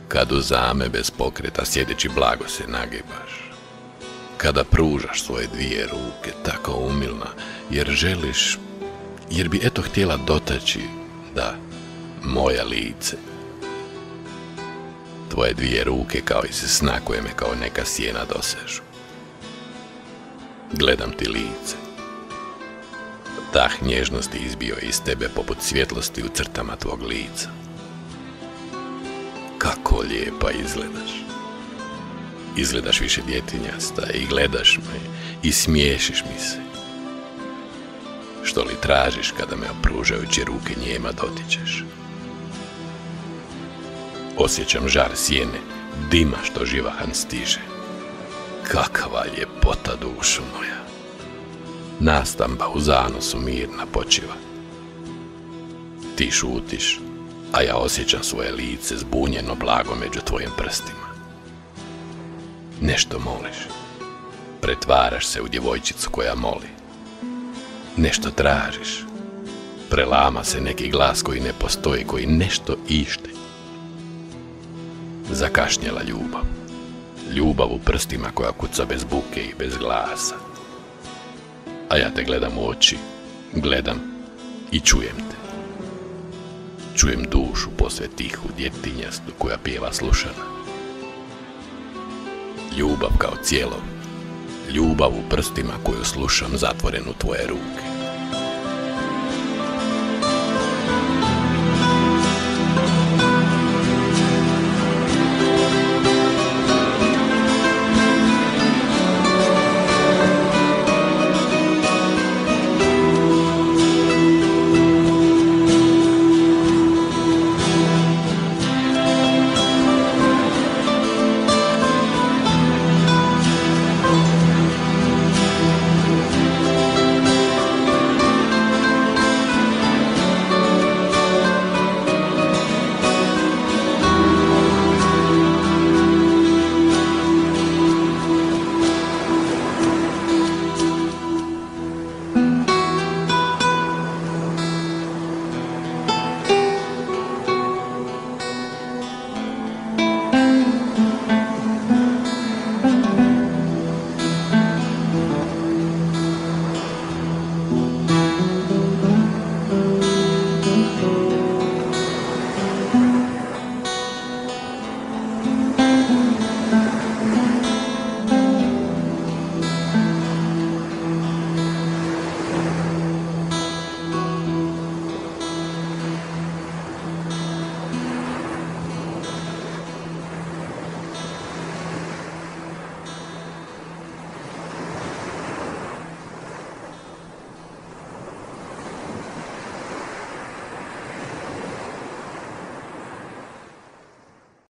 Kad uzame bez pokreta sjedeći blago se nagibaš. Kada pružaš svoje dvije ruke, tako umilna, jer želiš, jer bi eto htjela dotaći, da, moja lice. Tvoje dvije ruke kao iz sna koje me kao neka sjena dosežu. Gledam ti lice. Dah nježnosti izbio je iz tebe poput svjetlosti u crtama tvog lica. Kako lijepa izgledaš. Izgledaš više djetinjasta i gledaš me i smiješiš mi se. Što li tražiš kada me opružajući ruke njema dotičeš? Osjećam žar sjene, dima što živahan stiže. Kakva ljepota, dušo moja. Nastamba u zanosu mirna počiva. Ti šutiš, a ja osjećam svoje lice zbunjeno blago među tvojim prstima. Nešto moliš. Pretvaraš se u djevojčicu koja moli. Nešto tražiš. Prelama se neki glas koji ne postoji, koji nešto ište. Zakašnjela ljubav. Ljubav u prstima koja kuca bez buke i bez glasa. A ja te gledam u oči, gledam i čujem te. Čujem dušu posve tihu, djetinjastu koja pjeva slušana. Ljubav kao cijelo, ljubav u prstima koju slušam zatvoren u tvoje ruke.